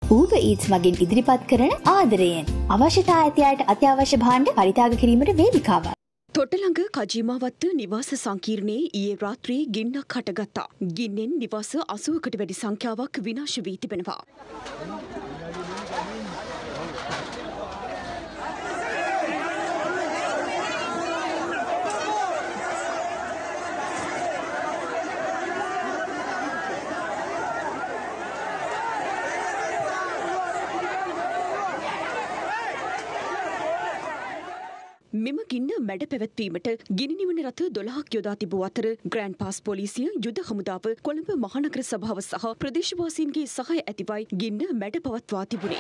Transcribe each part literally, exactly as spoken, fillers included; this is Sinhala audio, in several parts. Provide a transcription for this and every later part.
Uber Eats මගින් ඉදිරිපත් කරන ආදරයෙන් අවශ්‍යතා ඇති අයට අත්‍යවශ්‍ය භාණ්ඩ පරිත්‍යාග කිරීමට වේදිකාවක්. තොටලඟ කජීමාවත්ත නිවාස සංකීර්ණයේ ඊයේ රාත්‍රියේ ගින්නක් හටගත්තා. ගින්නෙන් නිවාස අසූවකට වැඩි සංඛ්‍යාවක් විනාශ වී තිබෙනවා. මෙම ගින්න මැඩ පැවැත්වීමට ගිනි නිවන රථ දොළහක් යොදා තිබූ අතර ග්‍රෑන්ඩ් පාස් පොලිසිය, යුද හමුදාව, කොළඹ මහනගර සභාව සහ ප්‍රදේශවාසීන්ගේ සහාය ඇතිවයි ගින්න මැඩ පවත්වා තිබුණේ.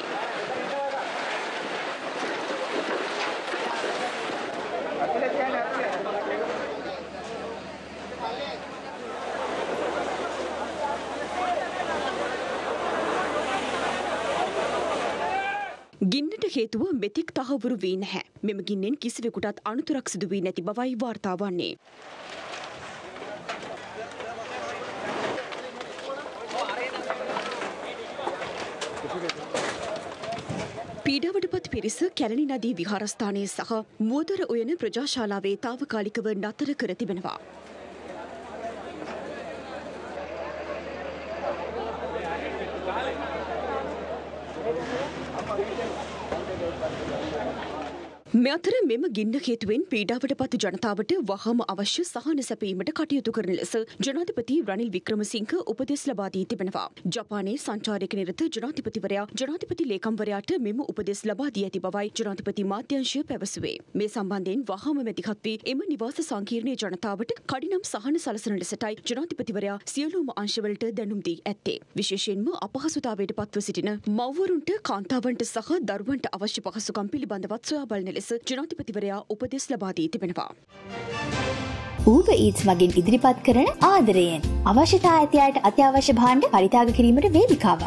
ගින්නට හේතුව මෙතෙක් තහවුරු වී නැහැ. මෙම ගින්නෙන් කිසිවෙකුටත් අනතුරක් සිදු වී නැති බවයි වාර්තා වන්නේ. පීඩාවටපත් පිරිස කැලණි නදී විහාරස්ථානයේ සහ මුවදොර උයන ප්‍රජාශාලාවේ තාවකාලිකව නතර කර තිබෙනවා. මේ අතර මෙම ගින්න හේතුවෙන් පීඩාවට පත් ජනතාවට වහාම අවශ්‍ය සහන සැපීමට කටයුතු කරන ලෙස ජනාධිපති රනිල් වික්‍රමසිංහ උපදෙස් ලබා දී තිබෙනවා. ජපානයේ සංචාරයක නිරත ජනාධිපතිවරයා ජනාධිපති ලේකම්වරයාට මෙම උපදෙස් ලබා දී ඇති බවයි ජනාධිපති මාධ්‍යංශය පැවසුවේ. මේ සම්බන්ධයෙන් වහාම මැදිහත් වී එම නිවාස සංකීර්ණයේ ජනතාවට කඩිනම් සහන සලසන ලෙසටයි ජනාධිපතිවරයා සියලුම අංශවලට දැනුම් දී ඇත්තේ. විශේෂයෙන්ම අපහසුතාවයට පත්ව සිටින මව්වරුන්ට, කාන්තාවන්ට සහ දරුවන්ට අවශ්‍ය පහසුකම් පිළිබඳවත් සොයා බලන ලෙස ජනාධිපතිවරයා උපදෙස් ලබා දී තිබෙනවා. Uber Eats මගින් ඉදිරිපත් කරන ආදරයෙන් අවශ්‍යතා ඇති අයට අත්‍යවශ්‍ය භාණ්ඩ පරිත්‍යාග කිරීමට වේදිකාවක්.